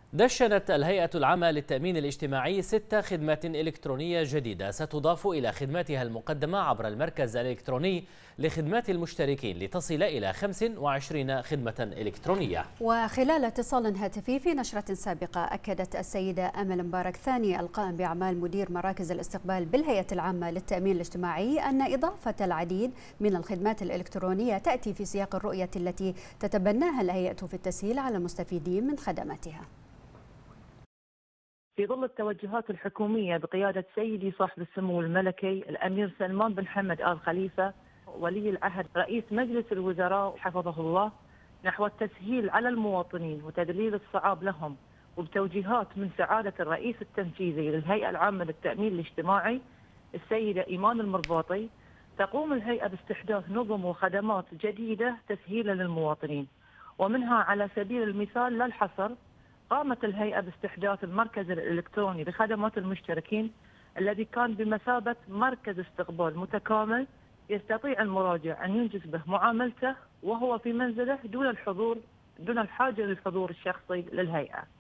دشنت الهيئة العامة للتأمين الاجتماعي 6 خدمات إلكترونية جديدة ستضاف إلى خدماتها المقدمة عبر المركز الإلكتروني لخدمات المشتركين لتصل إلى 25 خدمة إلكترونية. وخلال اتصال هاتفي في نشرة سابقة أكدت السيدة أمل مبارك ثاني القائم بأعمال مدير مراكز الاستقبال بالهيئة العامة للتأمين الاجتماعي أن إضافة العديد من الخدمات الإلكترونية تأتي في سياق الرؤية التي تتبناها الهيئة في التسهيل على المستفيدين من خدماتها. في ظل التوجهات الحكومية بقيادة سيدي صاحب السمو الملكي الأمير سلمان بن حمد آل خليفة ولي العهد رئيس مجلس الوزراء حفظه الله نحو التسهيل على المواطنين وتذليل الصعاب لهم، وبتوجيهات من سعادة الرئيس التنفيذي للهيئة العامة للتأمين الاجتماعي السيدة إيمان المرباطي، تقوم الهيئة باستحداث نظم وخدمات جديدة تسهيلا للمواطنين، ومنها على سبيل المثال لا الحصر قامت الهيئة باستحداث المركز الإلكتروني لخدمات المشتركين الذي كان بمثابة مركز استقبال متكامل يستطيع المراجع أن ينجز به معاملته وهو في منزله دون الحاجة للحضور الشخصي للهيئة.